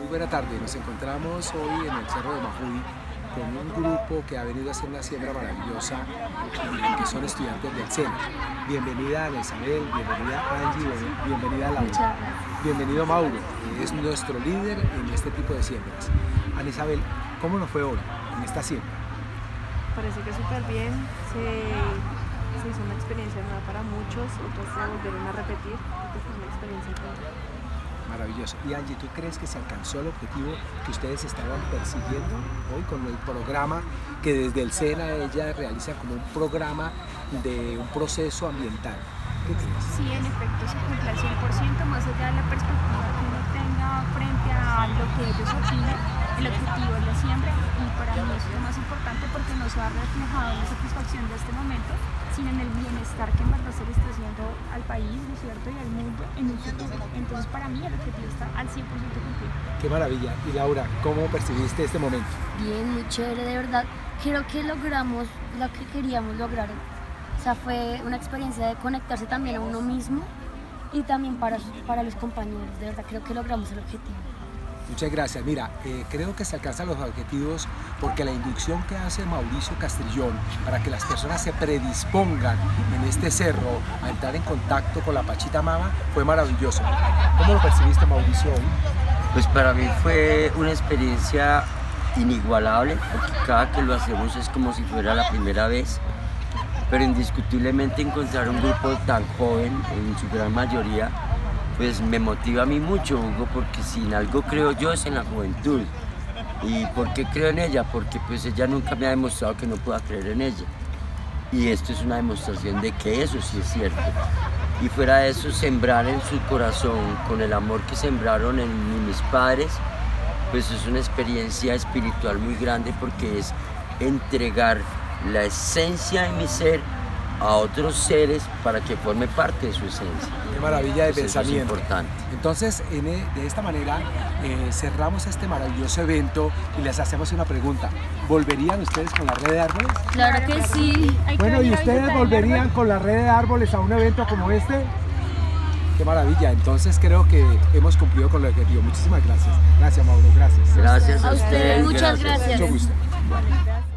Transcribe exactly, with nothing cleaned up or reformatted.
Muy buena tarde, nos encontramos hoy en el Cerro de Majuy con un grupo que ha venido a hacer una siembra maravillosa, que son estudiantes del SENA. Bienvenida Ana Isabel, bienvenida Angie, bienvenida Laura. Bienvenido Mauro, que es nuestro líder en este tipo de siembras. Ana Isabel, ¿cómo nos fue hoy en esta siembra? Parece que súper bien, se, se hizo una experiencia nueva para muchos, otros se volvieron a repetir, porque fue una experiencia nueva. Maravilloso. Y Angie, ¿tú crees que se alcanzó el objetivo que ustedes estaban persiguiendo hoy con el programa que desde el SENA ella realiza como un programa de un proceso ambiental? ¿Qué crees? Sí, en efecto se cumple al cien por ciento, más allá de la perspectiva que uno tenga frente a lo que ellos opinen, el objetivo es la siembra, y para mí eso es lo más importante porque no se ha reflejado en la satisfacción de este momento, sino en el bienestar que en verdad se le está haciendo al país, ¿no es cierto?, y al mundo en un futuro. Entonces para mí el objetivo está al cien por ciento cumplido. ¡Qué maravilla! Y Laura, ¿cómo percibiste este momento? Bien, muy chévere, de verdad. Creo que logramos lo que queríamos lograr. O sea, fue una experiencia de conectarse también a uno mismo y también para, para los compañeros. De verdad, creo que logramos el objetivo. Muchas gracias. Mira, eh, creo que se alcanzan los objetivos porque la inducción que hace Mauricio Castrillón para que las personas se predispongan en este cerro a entrar en contacto con la Pachamama fue maravilloso. ¿Cómo lo percibiste, Mauricio, hoy? Pues para mí fue una experiencia inigualable, porque cada que lo hacemos es como si fuera la primera vez, pero indiscutiblemente encontrar un grupo tan joven, en su gran mayoría, pues me motiva a mí mucho, Hugo, porque si en algo creo yo es en la juventud. ¿Y por qué creo en ella? Porque pues ella nunca me ha demostrado que no pueda creer en ella. Y esto es una demostración de que eso sí es cierto. Y fuera de eso, sembrar en su corazón, con el amor que sembraron en mis padres, pues es una experiencia espiritual muy grande porque es entregar la esencia de mi ser a otros seres para que forme parte de su esencia. Qué maravilla de pues pensamiento. Eso es importante. Entonces, en, de esta manera eh, cerramos este maravilloso evento y les hacemos una pregunta. ¿Volverían ustedes con la red de árboles? Claro que sí. Bueno, ¿y ustedes volverían con la red de árboles a un evento como este? Qué maravilla. Entonces creo que hemos cumplido con el objetivo. Muchísimas gracias. Gracias, Mauro. Gracias. Gracias a A ustedes, ustedes. muchas gracias. Mucho gusto. Vale, gracias.